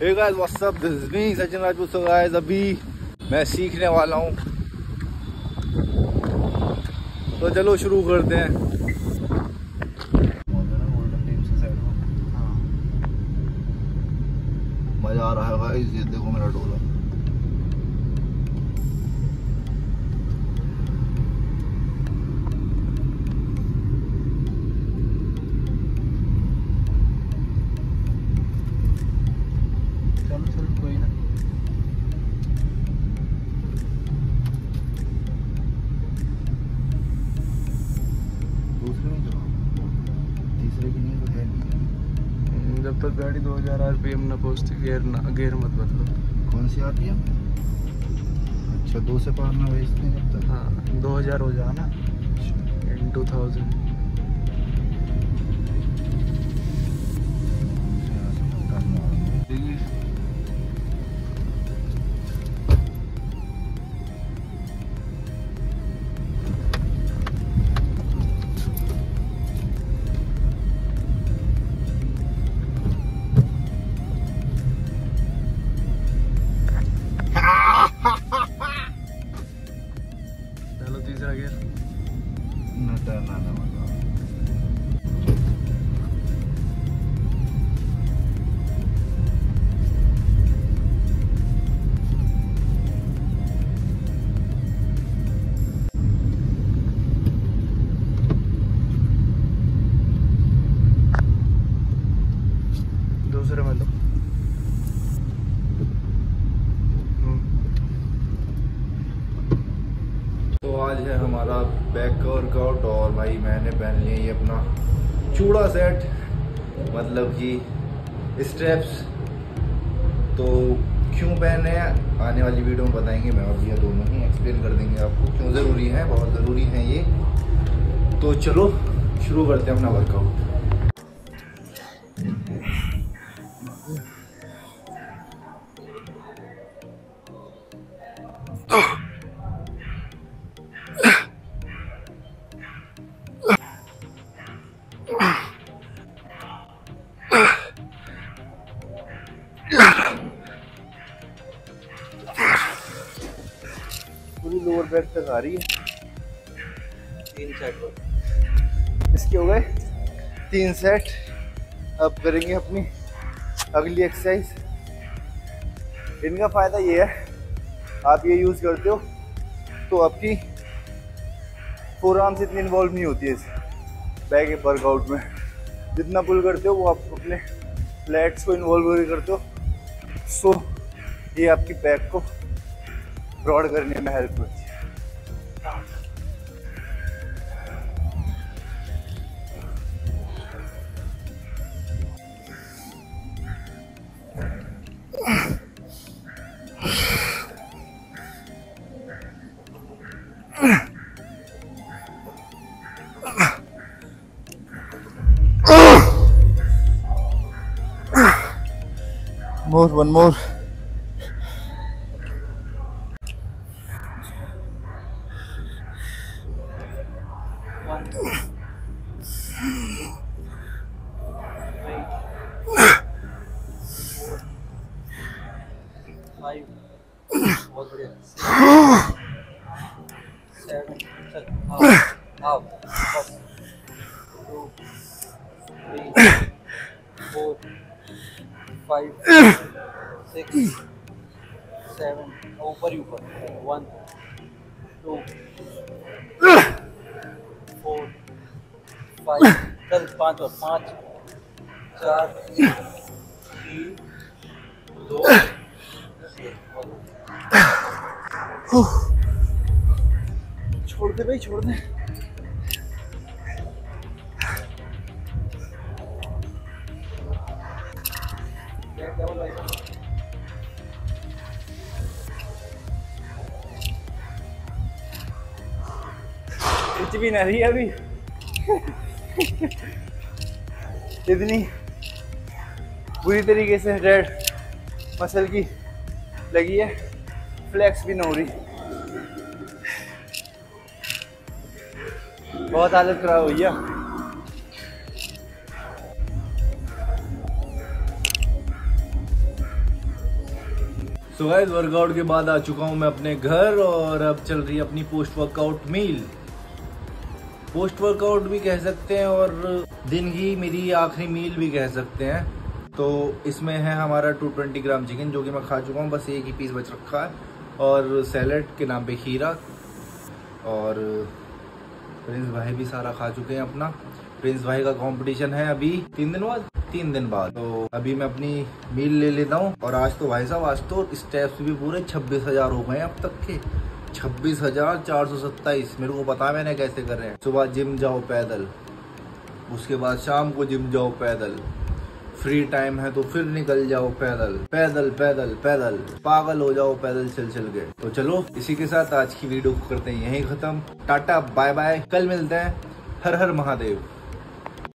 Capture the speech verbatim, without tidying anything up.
Hey guys, what's up? This is me, Sachin Rajput. So guys, अभी मैं सीखने वाला हूँ, तो चलो शुरू करते हैं। मजा आ रहा है गाइस, ये देखो मेरा डोला। जब तक गाड़ी दो हज़ार आरपीएम न पहुंचती गियर ना गियर मत बदलो। कौन सी आती है? अच्छा, दो से पार ना भेजते हैं जब तक। हाँ, दो हज़ार हो जाना इन टू थाउजेंड। तीसरा गियर ना टर्न आना मतलब दूसरे में लो। तो आज है हमारा बैक का वर्कआउट और भाई मैंने पहन लिया ये अपना चूड़ा सेट, मतलब कि स्ट्रैप्स। तो क्यों पहने हैं आने वाली वीडियो में बताएंगे, मैं और भैया दोनों ही एक्सप्लेन कर देंगे आपको क्यों ज़रूरी है, बहुत ज़रूरी है ये। तो चलो शुरू करते हैं अपना वर्कआउट। पूरी लोअर बैक तक आ रही है। तीन सेट इसके हो गए, तीन सेट। अब करेंगे अपनी अगली एक्सरसाइज। इनका फ़ायदा ये है, आप ये यूज़ करते हो तो आपकी फोर आर्म्स इतनी इन्वॉल्व नहीं होती है इस बैक वर्कआउट में। जितना पुल करते हो वो आप अपने फ्लैट्स को इन्वॉल्व करते हो, सो ये आपकी बैक को ब्रॉड करने में हेल्प करती है। More, one more. One, two, three, five, बहुत बढ़िया, seven, चल, half, half, बस, two, three, four, five, six, seven, ऊपर ही ऊपर, one, two, फोर, फाइव, चल पाँच और पाँच, चार, तीन, दो, छोड़ दे भाई, छोड़ दे। कुछ भी नहीं है अभी इतनी बुरी तरीके से रेड मसल की लगी है, फ्लेक्स भी नहीं हो रही, बहुत हालत खराब हुई है। तो गाइस वर्कआउट के बाद आ चुका हूँ मैं अपने घर और अब चल रही है अपनी post workout meal. Post workout भी कह सकते हैं और दिन की मेरी आखिरी मील भी कह सकते हैं। तो इसमें है हमारा दो सौ बीस ग्राम चिकन जो कि मैं खा चुका हूँ, बस एक ही पीस बच रखा है, और सैलेड के नाम पे खीरा, और प्रिंस भाई भी सारा खा चुके हैं अपना। प्रिंस भाई का कंपटीशन है अभी तीन दिन बाद तीन दिन बाद तो अभी मैं अपनी मील ले लेता हूँ। और आज तो भाई साहब आज तो स्टेप्स भी पूरे छब्बीस हजार हो गए अब तक के, छब्बीस हजार चार सौ सत्ताईस। मेरे को पता है मैंने कैसे कर रहे हैं। सुबह जिम जाओ पैदल, उसके बाद शाम को जिम जाओ पैदल, फ्री टाइम है तो फिर निकल जाओ पैदल पैदल पैदल पैदल, पागल हो जाओ पैदल चल चल के। तो चलो इसी के साथ आज की वीडियो को करते हैं यहीं खत्म। टाटा बाय बाय, कल मिलते हैं। हर हर महादेव।